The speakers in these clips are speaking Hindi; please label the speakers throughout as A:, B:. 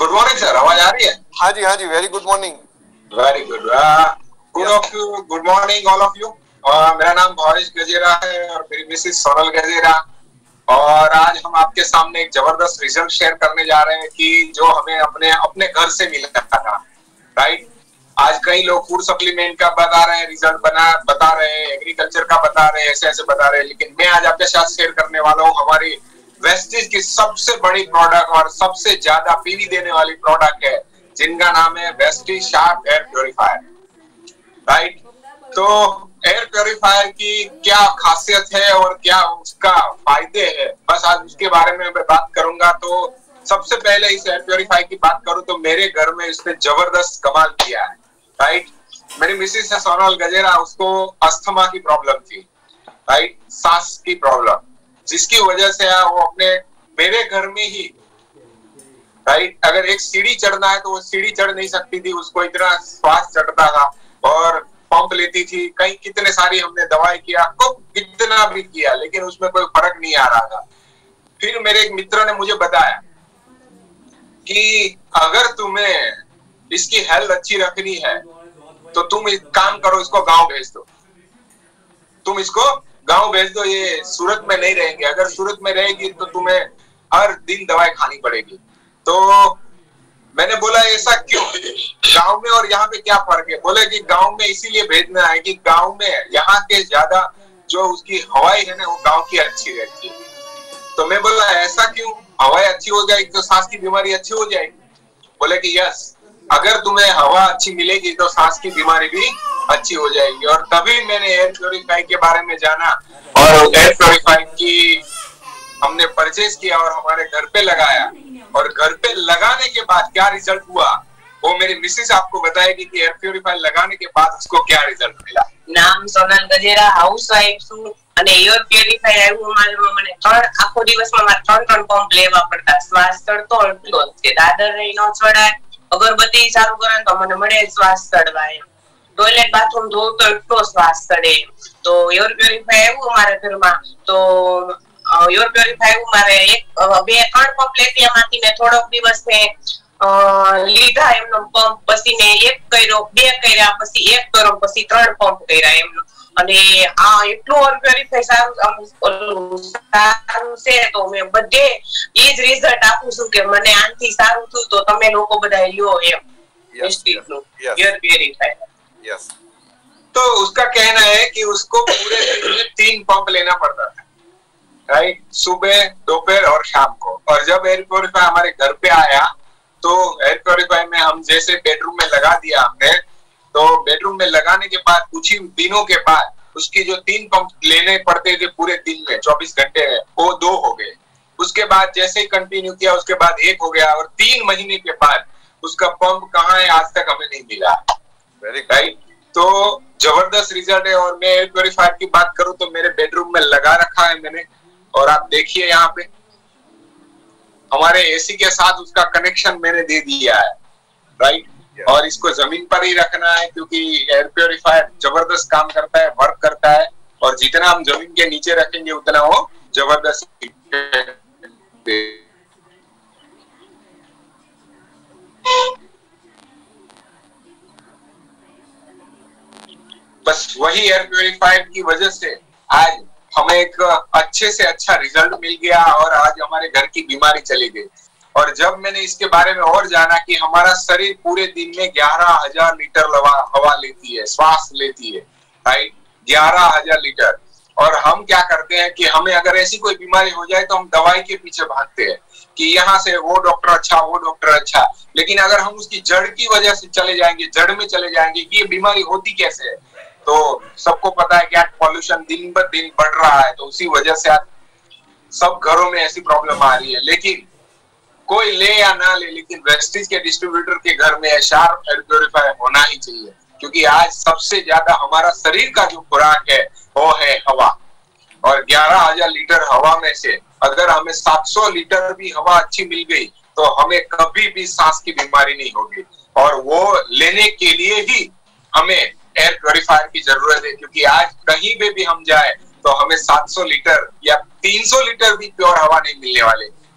A: गुड मॉर्निंग सर, आवाज आ रही है?
B: हाँ जी, very good morning.
A: Very good, good morning all of you. मेरा नाम भावेश गजेरा है और मेरी मिसेस सोनल गजेरा, और आज हम आपके सामने एक जबरदस्त रिजल्ट शेयर करने जा रहे हैं कि जो हमें अपने घर से मिला था। राइट, आज कई लोग फूड सप्लीमेंट का बता रहे हैं, रिजल्ट बता रहे हैं, एग्रीकल्चर का बता रहे हैं, ऐसे बता रहे हैं, लेकिन मैं आज आपके साथ शेयर करने वाला हूँ हमारी वेस्टीज की सबसे बड़ी प्रोडक्ट और सबसे ज्यादा पीवी देने वाली प्रोडक्ट है, जिनका नाम है Vestige sharp air purifier. Right, तो एयर प्योरीफायर की क्या खासियत है और क्या उसका फायदे है, बस आज उसके बारे में मैं बात करूंगा। तो सबसे पहले इस एयर प्योरीफायर की बात करूं तो मेरे घर में इसने जबरदस्त कमाल किया है। राइट, मेरी मिसेस है सोनल गजेरा, उसको अस्थमा की प्रॉब्लम थी। राइट, सांस की प्रॉब्लम, जिसकी वजह से वो मेरे घर में ही, राइट, अगर एक सीढ़ी चढ़ना है तो वो सीढ़ी चढ़ नहीं सकती थी, उसको इतना श्वास चढ़ता था और पंप लेती थी। कहीं कितने सारी हमने दवाई किया, खूब कितना भी किया, लेकिन उसमें कोई फर्क नहीं आ रहा था। फिर मेरे एक मित्र ने मुझे बताया कि अगर तुम्हें इसकी हेल्थ अच्छी रखनी है तो तुम एक काम करो, इसको गांव भेज दो। तुम इसको गांव भेज दो, ये सूरत में नहीं रहेंगे। अगर सूरत में रहेगी तो तुम्हें हर दिन दवाई खानी पड़ेगी। तो मैंने बोला ऐसा क्यों, गांव में और यहाँ पे क्या फर्क है? बोले कि गांव में इसीलिए भेजना है कि गांव में यहाँ के ज्यादा जो उसकी हवाई है ना, वो गांव की अच्छी रहती है। तो मैं बोला ऐसा क्यों, हवाई अच्छी हो जाएगी तो सांस की बीमारी अच्छी हो जाएगी? बोले कि यस, अगर तुम्हें हवा अच्छी मिलेगी तो सांस की बीमारी भी अच्छी हो जाएगी। और तभी मैंने एयर प्योरीफायर के बारे में जाना और एयर प्योरीफायर की हमने परचेज किया और हमारे घर पे लगाया। और घर पे लगाने के बाद क्या रिजल्ट हुआ वो मेरी मिसेस आपको बताएगी कि एयर प्योरीफायर लगाने के बाद उसको क्या रिजल्ट मिला।
C: नाम सोनल गजेरा, हाउसवाइफ છું અને એર પ્યોરીફાયર આવ્યું મારું મને આખો દિવસમાં મારે 3 પંપ લેવા પડતા, શ્વાસ ચડતો એટલો છે, દાદર રહી ન ચડાય, અગરબત્તી ચાલુ કરે તો મને મળે શ્વાસ ચડવા, ટોયલેટ બાથરૂમ ધોઉં તો એટલો શ્વાસ ચડે। તો એર પ્યોરીફાયર આવ્યું મારા ઘરમાં, તો એર પ્યોરીફાયર આવ્યું મારે 2-3 પંપ લેતી, એમાંથી મેં થોડોક દિવસ મેં લીધા એમનો પંપ, પછી મેં 1 કર્યો, 2 કર્યા, પછી 1 કર્યો, પછી 3 પંપ કર્યા એમનો। અને આ એટલું એર પ્યોરીફાયર સારું છે, તો મેં બધે ઈ જ રિઝલ્ટ આપું છું કે મને આનથી સારું થયું તો તમે લોકો બધા લ્યો એમ વેસ્ટીજનું એર પ્યોરીફાયર।
B: यस,
A: तो उसका कहना है कि उसको पूरे दिन में 3 पंप लेना पड़ता था। राइट, सुबह, दोपहर और शाम को। और जब एयर प्योरीफायर हमारे घर पे आया तो एयर प्योरीफायर में हम जैसे बेडरूम में लगा दिया हमने, तो बेडरूम में लगाने के बाद कुछ ही दिनों के बाद उसकी जो 3 पंप लेने पड़ते थे पूरे दिन में 24 घंटे में, वो 2 हो गए। उसके बाद जैसे ही कंटिन्यू किया उसके बाद 1 हो गया, और 3 महीने के बाद उसका पंप कहाँ है आज तक हमें नहीं मिला। राइट, तो जबरदस्त रिजल्ट है। और मैं एयर प्योरीफायर की बात करूं तो मेरे बेडरूम में लगा रखा है मैंने, और आप देखिए यहाँ पे हमारे एसी के साथ उसका कनेक्शन मैंने दे दिया है। राइट, और इसको जमीन पर ही रखना है क्योंकि एयर प्योरीफायर जबरदस्त काम करता है, वर्क करता है, और जितना हम जमीन के नीचे रखेंगे उतना वो जबरदस्त। बस वही एयर प्योरीफायर की वजह से आज हमें एक अच्छे से अच्छा रिजल्ट मिल गया और आज हमारे घर की बीमारी चली गई। और जब मैंने इसके बारे में और जाना कि हमारा शरीर पूरे दिन में 11,000 लीटर हवा लेती है, श्वास लेती है। Right, 11,000 litre. और हम क्या करते हैं कि हमें अगर ऐसी कोई बीमारी हो जाए तो हम दवाई के पीछे भागते हैं कि यहाँ से वो डॉक्टर अच्छा, वो डॉक्टर अच्छा। लेकिन अगर हम उसकी जड़ की वजह से चले जाएंगे, जड़ में चले जाएंगे कि ये बीमारी होती कैसे है, तो सबको पता है कि पॉल्यूशन दिन ब दिन बढ़ रहा है, तो उसी वजह से आज सब घरों में ऐसी प्रॉब्लम आ रही है। लेकिन कोई ले या ना ले, लेकिन वेस्टीज के डिस्ट्रीब्यूटर के घर में शार्प एयर प्योरीफायर होना ही चाहिए, क्योंकि आज सबसे ज्यादा हमारा शरीर का जो खुराक है वो है हवा। और 11,000 लीटर हवा में से अगर हमें 700 लीटर भी हवा अच्छी मिल गई तो हमें कभी भी सांस की बीमारी नहीं होगी। और वो लेने के लिए ही हमें एयर प्योरीफायर की जरूरत है, क्योंकि आज कहीं पे भी हम जाए तो हमें 700 लीटर या 300 लीटर भी प्योर हवा नहीं मिलने वाले,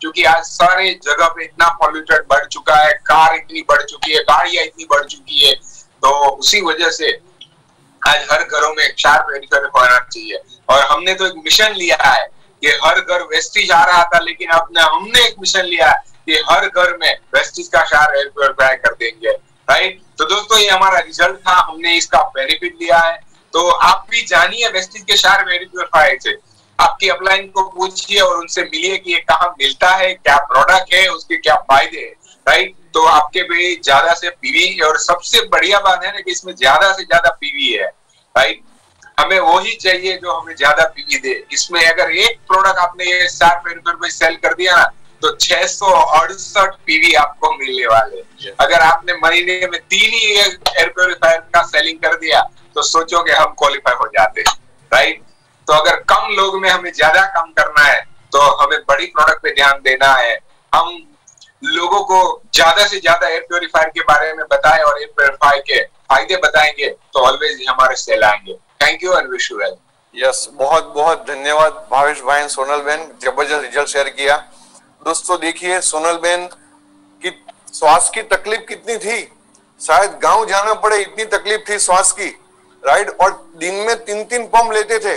A: क्योंकि आज सारे जगह पे इतना पॉल्यूटेड बढ़ चुका है, कार इतनी बढ़ चुकी है, गाड़ियां इतनी बढ़ चुकी है, तो उसी वजह से आज हर घरों में क्षार पेरिफेर होना चाहिए। और हमने तो एक मिशन लिया है कि हर घर वेस्टेज आ रहा था, लेकिन अब हमने एक मिशन लिया है कि हर घर में वेस्टेज का क्षार एयर प्योरीफायर कर देंगे, राइट। तो दोस्तों ये हमारा रिजल्ट था, हमने इसका बेनिफिट लिया है। तो आप भी जानिए वेस्टेज के क्षार एयर प्योरीफायर से, आपकी अपलाइन को पूछिए और उनसे मिलिए कि ये कहाँ मिलता है, क्या प्रोडक्ट है, उसके क्या फायदे हैं, राइट। तो आपके भी ज्यादा से पीवी, और सबसे बढ़िया बात है ना कि इसमें ज्यादा से ज्यादा पीवी है, राइट। हमें वही चाहिए जो हमें ज्यादा पीवी दे। इसमें अगर एक प्रोडक्ट आपने ये क्षार पेरिफेर पे सेल कर दिया ना तो 668 पीवी आपको मिलने वाले। अगर आपने महीने में 3 ही एयर प्योरीफायर का सेलिंग कर दिया तो सोचो कि हम क्वालिफाई हो जाते, राइट। तो अगर कम लोग में हमें ज्यादा काम करना है तो हमें बड़ी प्रोडक्ट पे ध्यान देना है। हम लोगों को ज्यादा से ज्यादा एयर प्योरीफायर के बारे में बताएं और एयर प्योरीफायर के फायदे बताएंगे तो ऑलवेज हमारे सेल आएंगे। Thank you and wish you well.
B: Yes, बहुत बहुत धन्यवाद भावेश भाई, सोनल बहन, जबरदस्त रिजल्ट शेयर किया। दोस्तों देखिए सोनल बहन की श्वास की तकलीफ कितनी थी, शायद गांव जाना पड़े इतनी तकलीफ थी श्वास की, राइट। और दिन में 3-3 पंप लेते थे,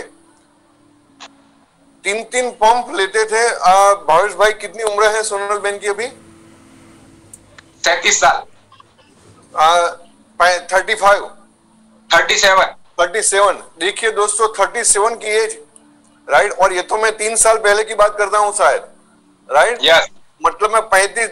B: 3-3 पंप लेते थे। भावेश भाई कितनी उम्र है सोनल बहन की अभी?
A: 33 साल।
B: 37। देखिए दोस्तों 37 की एज, राइट। और ये तो मैं 3 साल पहले की बात करता हूँ शायद, राइट।
A: यस।
B: मतलब मैं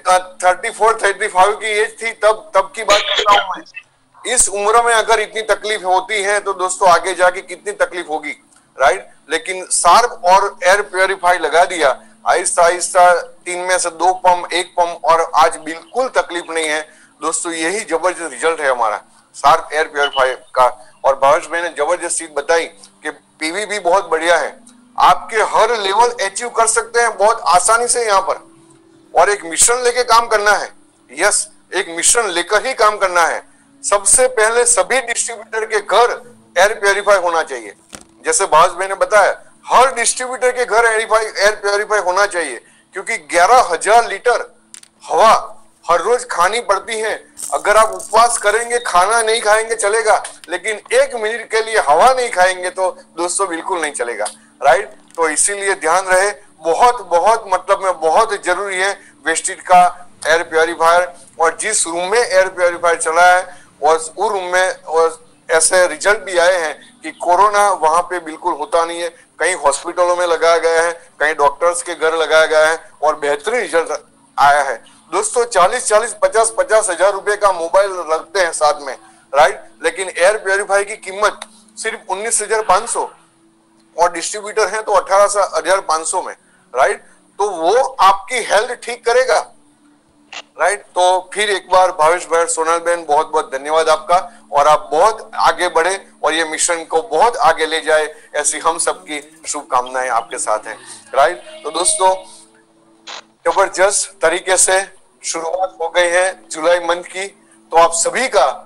B: 34-35 की एज थी तब की बात करता हूँ मैं। इस उम्र में अगर इतनी तकलीफ होती है तो दोस्तों आगे जाके कितनी तकलीफ होगी, राइट। लेकिन शार्प और एयर प्योरीफाई लगा दिया, आहिस्ता आहिस्ता 3 में से 2 पंप, 1 पंप, और आज बिल्कुल तकलीफ नहीं है दोस्तों। यही जबरदस्त रिजल्ट है हमारा शार्प एयर प्योरीफाई का। और भावेश भाई ने जबरदस्त चीज बताई कि पीवी भी बहुत बढ़िया है, आपके हर लेवल अचीव कर सकते हैं बहुत आसानी से यहाँ पर। और एक मिशन लेके काम करना है, यस, एक मिशन लेकर ही काम करना है। सबसे पहले सभी डिस्ट्रीब्यूटर के घर एयर प्योरीफाई होना चाहिए। जैसे भावेश भाई ने बताया, हर डिस्ट्रीब्यूटर के घर एयर प्योरीफाई होना चाहिए, क्योंकि 11,000 लीटर हवा हर रोज खानी पड़ती है। अगर आप उपवास करेंगे, खाना नहीं खाएंगे चलेगा, लेकिन 1 मिनट के लिए हवा नहीं खाएंगे तो दोस्तों बिल्कुल नहीं चलेगा, राइट। तो इसीलिए ध्यान रहे, बहुत बहुत मतलब में बहुत जरूरी है वेस्टेज का एयर प्योरीफायर। और जिस रूम में एयर प्योरीफायर चला है और उस रूम में और ऐसे रिजल्ट भी आए हैं कि कोरोना वहां पे बिल्कुल होता नहीं है। कई हॉस्पिटलों में लगाया गया है, कई डॉक्टर्स के घर लगाया गया है और बेहतरीन रिजल्ट आया है। दोस्तों 40-40, 50-50 हजार रुपए का मोबाइल रखते हैं साथ में, राइट। लेकिन एयर प्योरीफायर की कीमत सिर्फ 19,500 और डिस्ट्रीब्यूटर है तो 18,500 में, राइट। तो वो आपकी हेल्थ ठीक करेगा, राइट। तो फिर एक बार भावेश भाई, सोनल बहन, बहुत बहुत धन्यवाद आपका। और आप बहुत आगे बढ़े और ये मिशन को बहुत आगे ले जाए, ऐसी हम सबकी शुभकामनाएं आपके साथ हैं, राइट। तो दोस्तों जबरदस्त तरीके से शुरुआत हो गई है जुलाई मंथ की, तो आप सभी का